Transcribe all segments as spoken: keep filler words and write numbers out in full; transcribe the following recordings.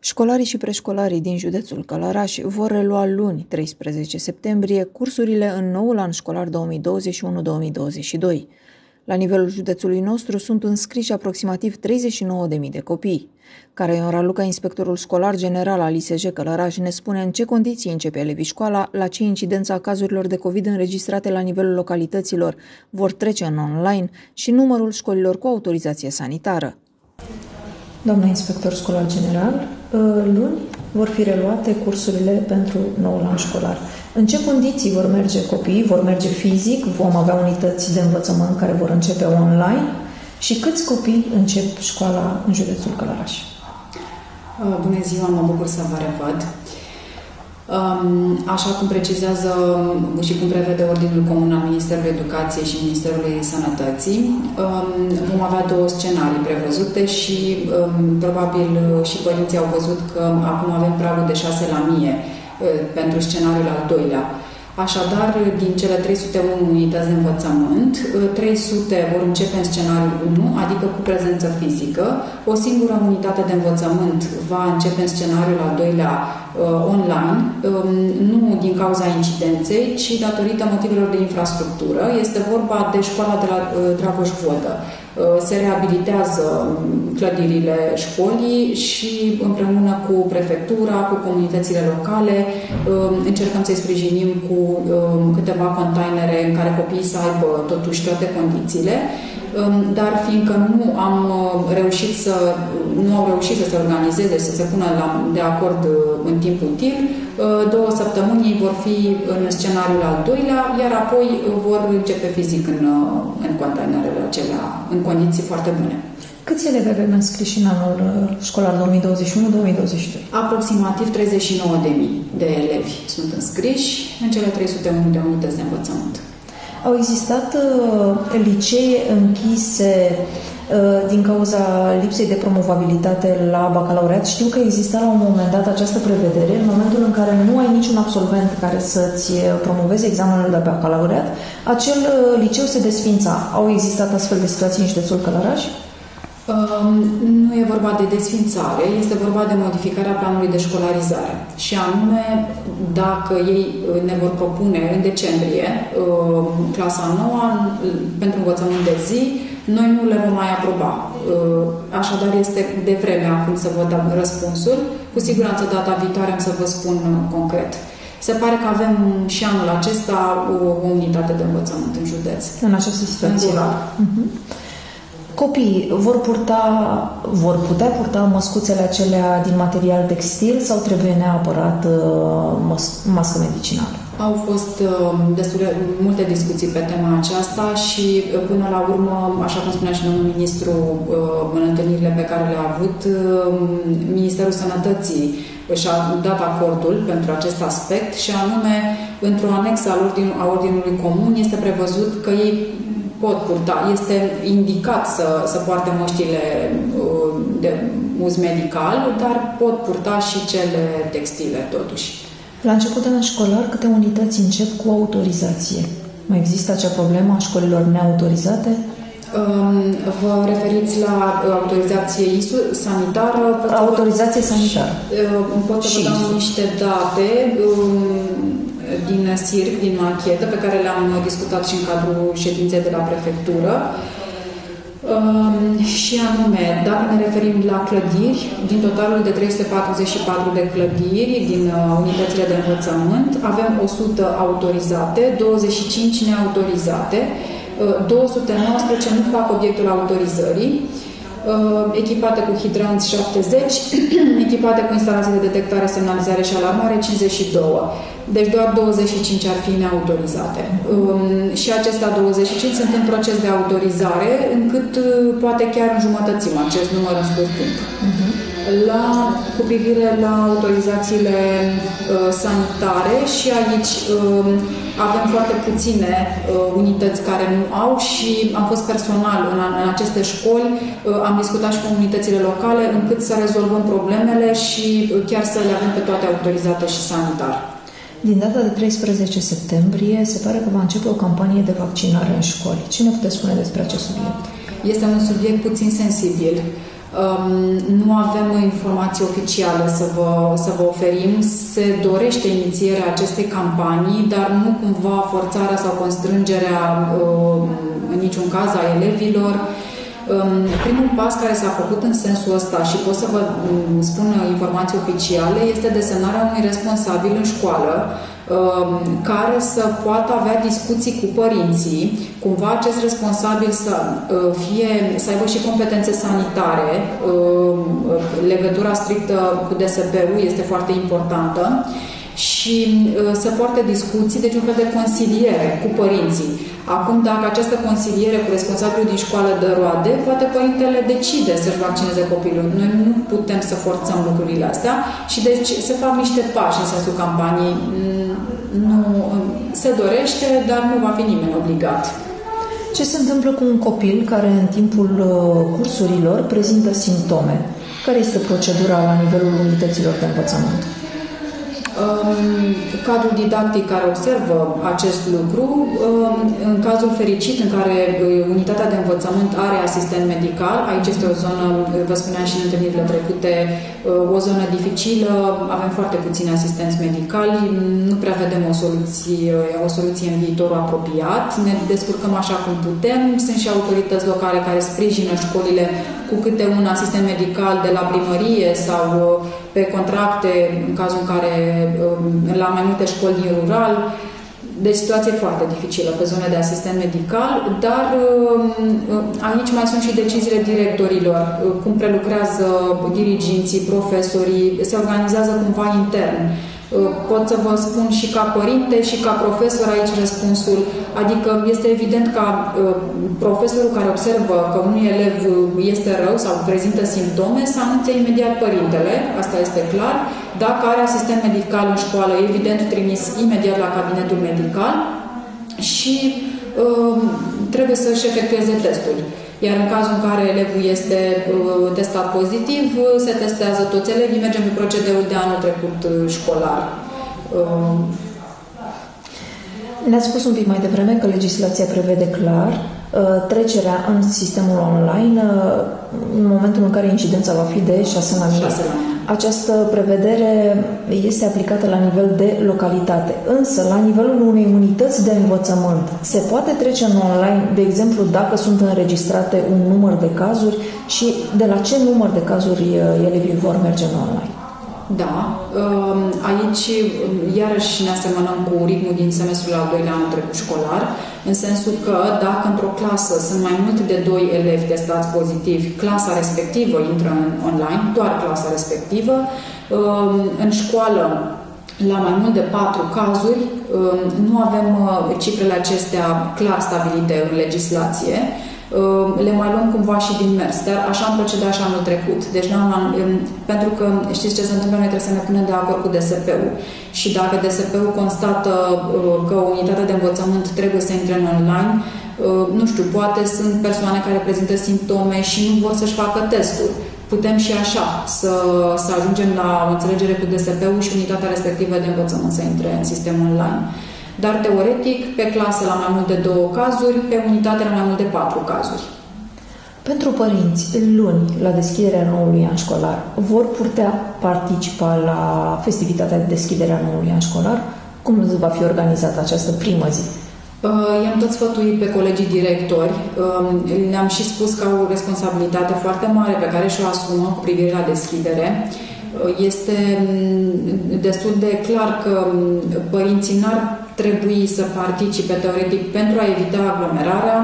Școlarii și preșcolarii din județul Călăraș vor relua luni, treisprezece septembrie, cursurile în noul an școlar două mii douăzeci și unu două mii douăzeci și doi. La nivelul județului nostru sunt înscriși aproximativ treizeci și nouă de mii de copii. Caraion Raluca, inspectorul școlar general al I S J Călăraș, ne spune în ce condiții începe elevii școala, la ce incidența cazurilor de COVID înregistrate la nivelul localităților vor trece în online și numărul școlilor cu autorizație sanitară. Doamna inspector școlar general, luni vor fi reluate cursurile pentru noul an școlar. În ce condiții vor merge copiii? Vor merge fizic? Vom avea unități de învățământ care vor începe online? Și câți copii încep școala în județul Călăraș? Bună ziua, mă bucur să vă revăd. Așa cum precizează și cum prevede Ordinul Comun al Ministerului Educației și Ministerului Sănătății, vom avea două scenarii prevăzute și probabil și părinții au văzut că acum avem pragul de șase la mie pentru scenariul al doilea. Așadar, din cele trei sute unu unități de învățământ, trei sute vor începe în scenariul unu, adică cu prezență fizică. O singură unitate de învățământ va începe în scenariul al doilea online, nu din cauza incidenței, ci datorită motivelor de infrastructură. Este vorba de școala de la Dragoș Vodă. Se reabilitează clădirile școlii și împreună cu prefectura, cu comunitățile locale, încercăm să-i sprijinim cu câteva containere în care copiii să aibă totuși toate condițiile. Dar fiindcă nu am reușit să, nu au reușit să se organizeze, să se pună la, de acord în timp util, două săptămâni vor fi în scenariul al doilea, iar apoi vor începe fizic în, în containerele acelea, în condiții foarte bune. Câți elevi avem înscriși în anul școlar două mii douăzeci și unu două mii douăzeci și doi? Aproximativ treizeci și nouă de mii de elevi sunt înscriși în cele trei sute unu de unități de învățământ. Au existat uh, licee închise uh, din cauza lipsei de promovabilitate la bacalaureat. Știu că exista la un moment dat această prevedere, în momentul în care nu ai niciun absolvent care să-ți promoveze examenul de bacalaureat, acel uh, liceu se desfința. Au existat astfel de situații în județul Călăraș? Nu e vorba de desfințare, este vorba de modificarea planului de școlarizare. Și anume, dacă ei ne vor propune în decembrie clasa nouă pentru învățământ de zi, noi nu le vom mai aproba. Așadar, este de vreme acum să vă dau răspunsul. Cu siguranță data viitoare am să vă spun concret. Se pare că avem și anul acesta o unitate de învățământ în județ. În această situație. Uh-huh. Copiii vor purta, vor putea purta măscuțele acelea din material textil sau trebuie neapărat măs- mască medicinală? Au fost destul de multe discuții pe tema aceasta și până la urmă, așa cum spunea și domnul ministru în întâlnirile pe care le-a avut, Ministerul Sănătății și-a dat acordul pentru acest aspect și anume, într-o anexă a Ordinului Comun este prevăzut că ei pot purta. Este indicat să, să poarte măștile de uz medical, dar pot purta și cele textile, totuși. La început de an școlar, câte unități încep cu autorizație? Mai există acea problemă a școlilor neautorizate? Vă referiți la autorizație I S U sanitară? Autorizație sanitară. Pot să vă dau niște date din S I R C, din anchetă, pe care le-am discutat și în cadrul ședinței de la prefectură. Și anume, dacă ne referim la clădiri, din totalul de trei sute patruzeci și patru de clădiri din unitățile de învățământ, avem o sută autorizate, douăzeci și cinci neautorizate, două sute nouăsprezece nu fac obiectul autorizării, echipate cu hidranți șaptezeci, echipate cu instalații de detectare, semnalizare și alarmare cincizeci și doi. Deci doar douăzeci și cinci ar fi neautorizate. Și acestea douăzeci și cinci sunt în proces de autorizare, încât poate chiar înjumătățim acest număr în scurt timp. Uh-huh. La, cu privire la autorizațiile uh, sanitare, și aici uh, avem foarte puține uh, unități care nu au și am fost personal în, în aceste școli, uh, am discutat și cu unitățile locale încât să rezolvăm problemele și uh, chiar să le avem pe toate autorizate și sanitar. Din data de treisprezece septembrie se pare că va începe o campanie de vaccinare în școli. Ce ne puteți spune despre acest subiect? Este un subiect puțin sensibil. Nu avem informații oficiale să vă, să vă oferim. Se dorește inițierea acestei campanii, dar nu cumva forțarea sau constrângerea în niciun caz a elevilor. Primul pas care s-a făcut în sensul ăsta, și pot să vă spun informații oficiale, este desemnarea unui responsabil în școală care să poată avea discuții cu părinții, cumva acest responsabil să fie, să aibă și competențe sanitare. Legătura strictă cu D S P-ul este foarte importantă și să poarte discuții, deci un fel de consiliere cu părinții. Acum, dacă această consiliere cu responsabilul din școală dă roade, poate părintele decide să-și vaccineze copilul. Noi nu putem să forțăm lucrurile astea și deci se fac niște pași în sensul campaniei. Nu, se dorește, dar nu va fi nimeni obligat. Ce se întâmplă cu un copil care în timpul cursurilor prezintă simptome? Care este procedura la nivelul unităților de învățământ? Cadrul didactic care observă acest lucru, în cazul fericit în care unitatea de învățământ are asistent medical, aici este o zonă, vă spuneam și în întâlnirile trecute, o zonă dificilă, avem foarte puțini asistenți medicali, nu prea vedem o soluție, o soluție în viitorul apropiat, ne descurcăm așa cum putem, sunt și autorități locale care sprijină școlile cu câte un asistent medical de la primărie sau pe contracte, în cazul în care la mai multe școli din rural. Deci situație foarte dificilă pe zona de asistent medical, dar aici mai sunt și deciziile directorilor, cum prelucrează diriginții, profesorii, se organizează cumva intern. Pot să vă spun și ca părinte și ca profesor aici răspunsul, adică este evident ca profesorul care observă că unui elev este rău sau prezintă simptome să anunțe imediat părintele, asta este clar. Dacă are asistent medical în școală, evident trimis imediat la cabinetul medical și uh, trebuie să-și efectueze testul. Iar în cazul în care elevul este uh, testat pozitiv, se testează toți elevii, mergem cu procedeul de anul trecut școlar. Uh. Ne-ați spus un pic mai devreme că legislația prevede clar trecerea în sistemul online în momentul în care incidența va fi de șase la mie. Această prevedere este aplicată la nivel de localitate, însă la nivelul unei unități de învățământ se poate trece în online, de exemplu, dacă sunt înregistrate un număr de cazuri și de la ce număr de cazuri elevii vor merge în online. Da, aici iarăși ne asemănăm cu ritmul din semestrul al doilea an trecut școlar, în sensul că dacă într-o clasă sunt mai mult de doi elevi testați pozitivi, clasa respectivă intră în online, doar clasa respectivă. În școală, la mai mult de patru cazuri, nu avem cifrele acestea clar stabilite în legislație, le mai luăm cumva și din mers, dar așa am procedat și anul trecut. Deci, pentru că știți ce se întâmplă, noi trebuie să ne punem de acord cu D S P-ul și dacă D S P-ul constată că unitatea de învățământ trebuie să intre în online, nu știu, poate sunt persoane care prezintă simptome și nu vor să-și facă testul. Putem și așa să, să ajungem la o înțelegere cu D S P-ul și unitatea respectivă de învățământ să intre în sistemul online. Dar teoretic, pe clasă la mai mult de două cazuri, pe unitate la mai mult de patru cazuri. Pentru părinți, luni, la deschiderea noului an școlar, vor putea participa la festivitatea de deschidere a noului an școlar? Cum va fi organizată această primă zi? I-am tot sfătuit pe colegii directori, le-am și spus că au o responsabilitate foarte mare pe care și-o asumă cu privire la deschidere. Este destul de clar că părinții n-ar trebui să participe teoretic pentru a evita aglomerarea.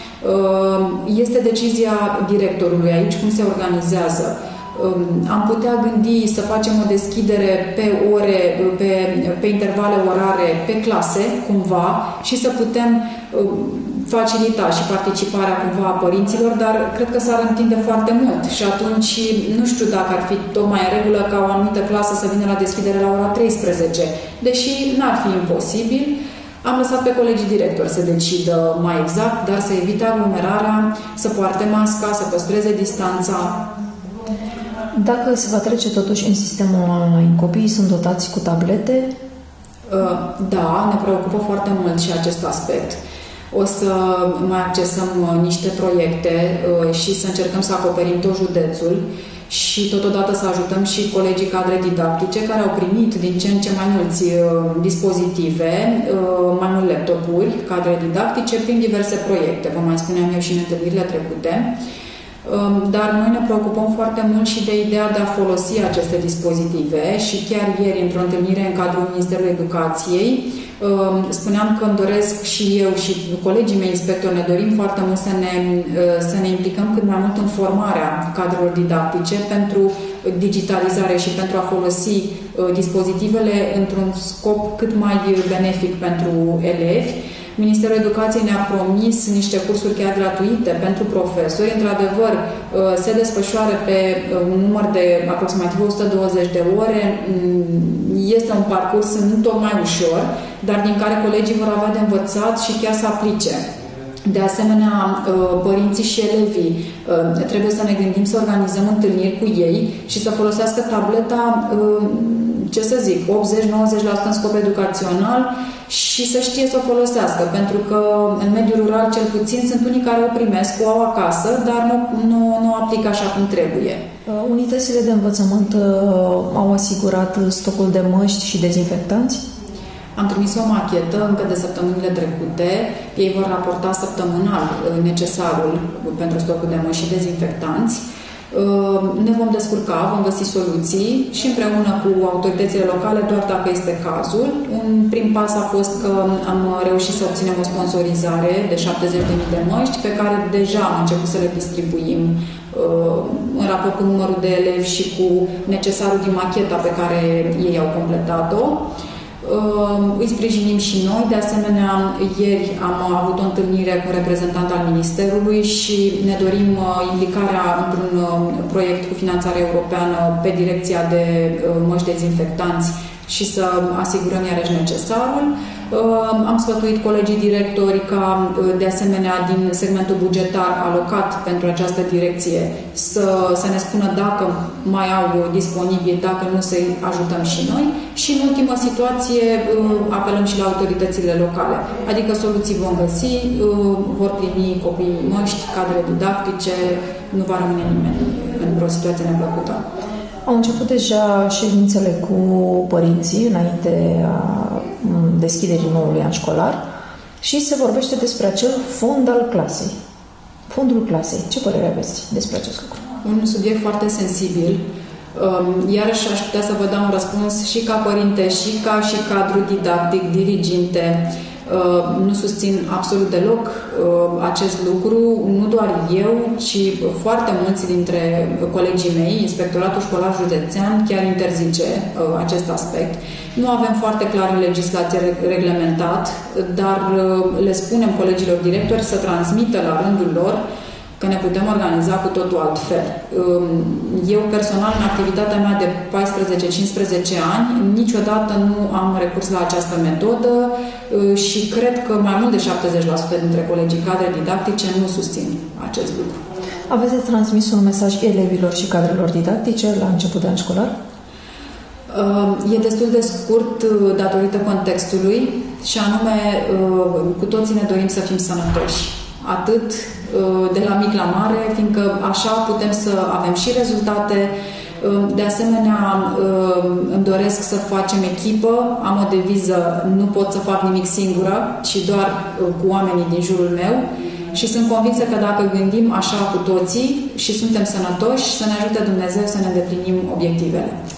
Este decizia directorului aici cum se organizează. Am putea gândi să facem o deschidere pe ore, pe, pe intervale orare, pe clase, cumva, și să putem facilita și participarea cumva a părinților, dar cred că s-ar întinde foarte mult și atunci nu știu dacă ar fi tocmai în regulă ca o anumită clasă să vină la deschidere la ora treisprezece, deși n-ar fi imposibil. Am lăsat pe colegii directori să decidă mai exact, dar să evite aglomerarea, să poarte masca, să păstreze distanța. Dacă se va trece totuși în sistemul online, copiii sunt dotați cu tablete? Da, ne preocupă foarte mult și acest aspect. O să mai accesăm niște proiecte și să încercăm să acoperim tot județul și totodată să ajutăm și colegii cadre didactice care au primit din ce în ce mai mulți dispozitive, mai multe laptopuri, cadre didactice, prin diverse proiecte, vă mai spuneam eu și în întâlnirile trecute. Dar noi ne preocupăm foarte mult și de ideea de a folosi aceste dispozitive și chiar ieri, într-o întâlnire în cadrul Ministerului Educației, spuneam că îmi doresc și eu și colegii mei inspectori ne dorim foarte mult să ne, să ne implicăm cât mai mult în formarea cadrelor didactice pentru digitalizare și pentru a folosi dispozitivele într-un scop cât mai benefic pentru elevi. Ministerul Educației ne-a promis niște cursuri chiar gratuite pentru profesori. Într-adevăr, se desfășoară pe un număr de aproximativ o sută douăzeci de ore. Este un parcurs nu tocmai ușor, dar din care colegii vor avea de învățat și chiar să aplice. De asemenea, părinții și elevii trebuie să ne gândim să organizăm întâlniri cu ei și să folosească tableta, ce să zic, optzeci la nouăzeci la sută în scop educațional și să știe să o folosească, pentru că în mediul rural, cel puțin, sunt unii care o primesc, o au acasă, dar nu, nu, nu o aplică așa cum trebuie. Unitățile de învățământ au asigurat stocul de măști și dezinfectanți? Am trimis o machetă încă de săptămânile trecute. Ei vor raporta săptămânal necesarul pentru stocul de măști și dezinfectanți. Ne vom descurca, vom găsi soluții și împreună cu autoritățile locale, doar dacă este cazul. Un prim pas a fost că am reușit să obținem o sponsorizare de șaptezeci de mii de măști pe care deja am început să le distribuim în raport cu numărul de elevi și cu necesarul din macheta pe care ei au completat-o. Îi sprijinim și noi. De asemenea, ieri am avut o întâlnire cu un reprezentant al Ministerului și ne dorim implicarea într-un proiect cu finanțare europeană pe direcția de măști dezinfectanți și să asigurăm iarăși necesarul. Am sfătuit colegii directori ca, de asemenea, din segmentul bugetar alocat pentru această direcție să, să ne spună dacă mai au disponibil, dacă nu, să-i ajutăm și noi. Și, în ultimă situație, apelăm și la autoritățile locale. Adică soluții vom găsi, vor primi copiii măști, cadre didactice, nu va rămâne nimeni în o situație neplăcută. Au început deja ședințele cu părinții înainte a deschiderii noului an școlar și se vorbește despre acel fond al clasei. Fondul clasei. Ce părere aveți despre acest lucru? Un subiect foarte sensibil. Iarăși aș putea să vă dau un răspuns și ca părinte, și ca și cadru didactic, diriginte. Nu susțin absolut deloc acest lucru, nu doar eu, ci foarte mulți dintre colegii mei. Inspectoratul Școlar Județean chiar interzice acest aspect. Nu avem foarte clar în legislație reglementat, dar le spunem colegilor directori să transmită la rândul lor că ne putem organiza cu totul altfel. Eu personal, în activitatea mea de paisprezece cincisprezece ani, niciodată nu am recurs la această metodă și cred că mai mult de șaptezeci la sută dintre colegii cadre didactice nu susțin acest lucru. Aveți de transmis un mesaj elevilor și cadrelor didactice la început de an școlar? E destul de scurt datorită contextului și anume cu toții ne dorim să fim sănătoși. Atât de la mic la mare, fiindcă așa putem să avem și rezultate. De asemenea, îmi doresc să facem echipă, am o deviză, nu pot să fac nimic singură, ci doar cu oamenii din jurul meu și sunt convinsă că dacă gândim așa cu toții și suntem sănătoși, să ne ajute Dumnezeu să ne îndeplinim obiectivele.